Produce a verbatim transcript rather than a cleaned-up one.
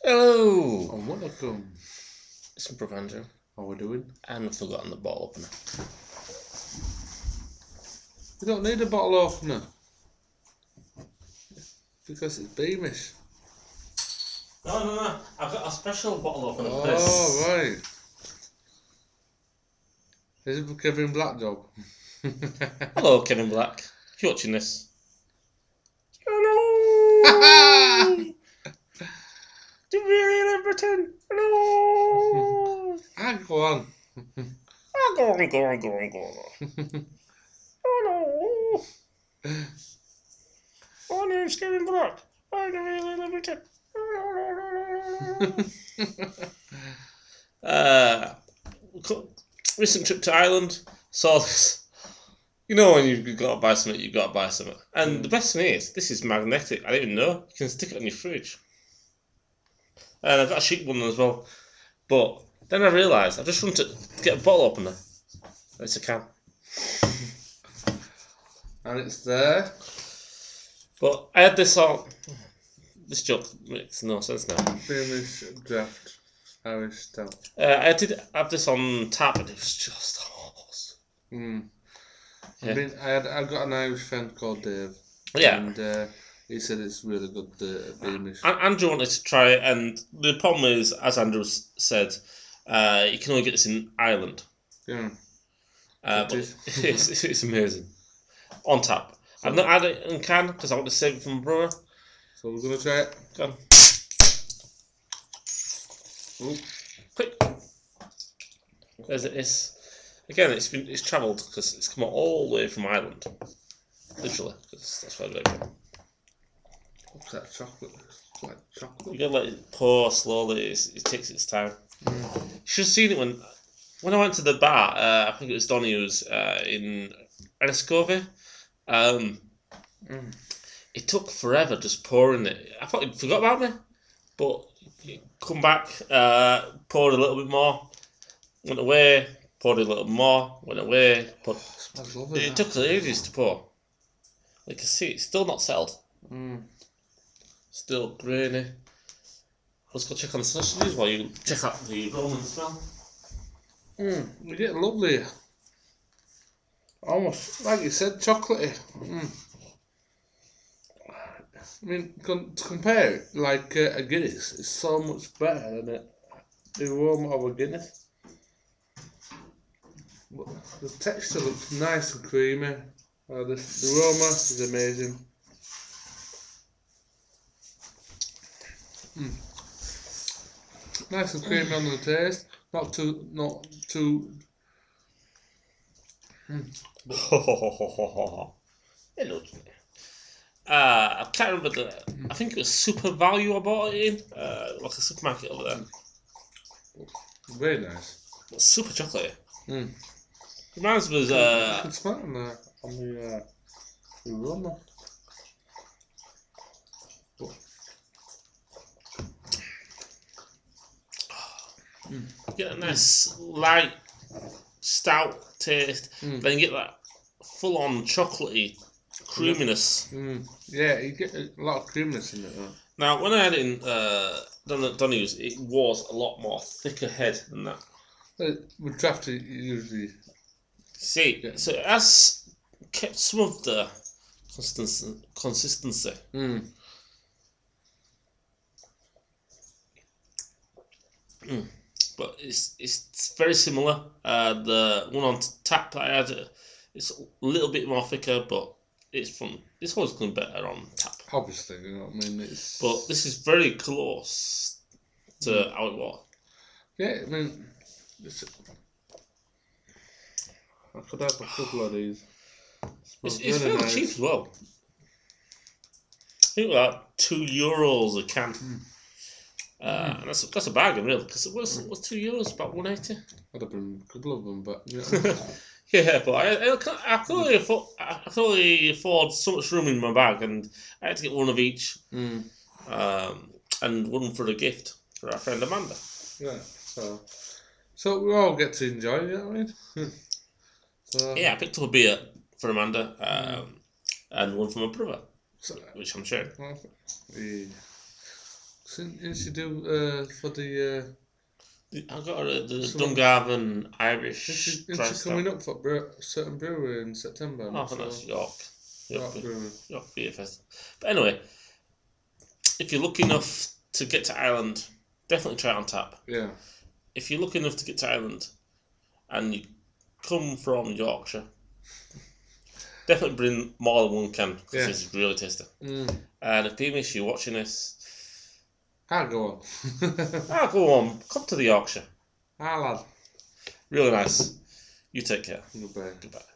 Hello! And welcome. It's Brother Andrew. How are we doing? And I've forgotten the bottle opener. You don't need a bottle opener. Because it's Beamish. No, no, no. I've got a special bottle opener for Oh, this. right. Is it for Kevin Blackdog? Hello, Kevin Black. If you're watching this. Hello! Do you really live Britain? Hello! Ah, go on. Ah, go on, go on, go on, go on. Hello! My name's Kevin Black. I do really live Britain. uh, recent trip to Ireland, saw this. You know when you've got to buy something, you've got to buy something. And mm. the best thing is, this is magnetic. I didn't even know. You can stick it on your fridge. And I've got a cheap one as well. But then I realised, I just wanted to get a bottle opener. It's a can. And it's there. But I had this on. This joke makes no sense now. Beamish draft Irish stout. Uh, I did have this on tap, and it was just horse. Mm. Yeah. I mean, I had I got an Irish friend called Dave. Yeah. And uh, he said it's really good, uh, Beamish. Uh, Andrew wanted to try it, and the problem is, as Andrew said, uh, you can only get this in Ireland. Yeah. Uh, it but is. it's, it's amazing. On tap. So, I've not had it in can because I want to save it from brewer. So we're going to try it. Go on. Ooh. Quick. There's it is. Again, it's been it's travelled because it's come all the way from Ireland. Literally, because that's where they're from. What's that chocolate? It's like chocolate. You gotta let it pour slowly. It's, it takes its time. Mm. You should have seen it when when I went to the bar. Uh, I think it was Donny's uh, in Enniscovey. Um, mm. It took forever just pouring it. I thought he'd forgot about me, but you come back, uh, poured a little bit more, went away, poured a little more, went away. Poured. Smells lovely. It took ages to pour. You can see it's still not settled. Mm. Still grainy. Let's go check on the sausages while you check out the Roman smell. Mm. You get lovely. Almost, like you said, chocolatey. Mm. I mean, con- to compare it, like uh, a Guinness, it's so much better than it. The aroma of a Guinness. But the texture looks nice and creamy. Uh, the, the aroma is amazing. Mm. Nice and creamy on the taste. Not too, not too. Mm. Hello. Uh, I can't remember the. I think it was Super Value I bought it in, uh, like a supermarket over there. Very nice. It's super chocolatey. Mm. Reminds me of. You Uh, can smell it on the on the, uh, the aroma. mm. You get a nice light, stout taste, Mm. then you get that full-on chocolatey creaminess. Mm. Yeah, you get a lot of creaminess in it. Right? Now, when I had it in uh, Don- Donny's, it was a lot more thicker head than that. Uh, with draft, it usually. See, Yeah. so it has kept some of the consistency. consistency. Mm. Mm. But it's it's very similar. Uh, the one on tap that I had, uh, it's a little bit more thicker, but it's fun. It's always going better on tap. Obviously, you know what I mean. It's. But this is very close to Mm. how it was. Yeah, I mean, it's, I could have a couple of these. It's, Smells it's really fairly nice. cheap as well. I think about two euros a can. Mm. Uh, Mm. and that's that's a bargain, really, because it was was two euros about one eighty. I'd have been a couple of them, but yeah. Yeah, but I I, can- I could only afford I could only afford so much room in my bag, and I had to get one of each, mm. um, and one for a gift for our friend Amanda. Yeah. So, so we all get to enjoy it. You know what I mean? So, Yeah, I picked up a beer for Amanda, um, and one for my brother, So, which I'm sharing. yeah. Since you do uh, for the. Uh, I got a, the So- Dungarvan Irish Is dry she stout. coming up for bre- a certain brewery in September? I'm Oh, I not think sure. that's York. York, York Beer- Brewery. York Beer Fest. But anyway, if you're lucky enough to get to Ireland, definitely try it on tap. Yeah. If you're lucky enough to get to Ireland and you come from Yorkshire, definitely bring more than one can because Yeah. it's really tasty. Mm. And if Beamish, you're watching this, I'll go on. ah, go on, come to the Yorkshire. Ah, lad. Really nice. You take care. Goodbye. Goodbye.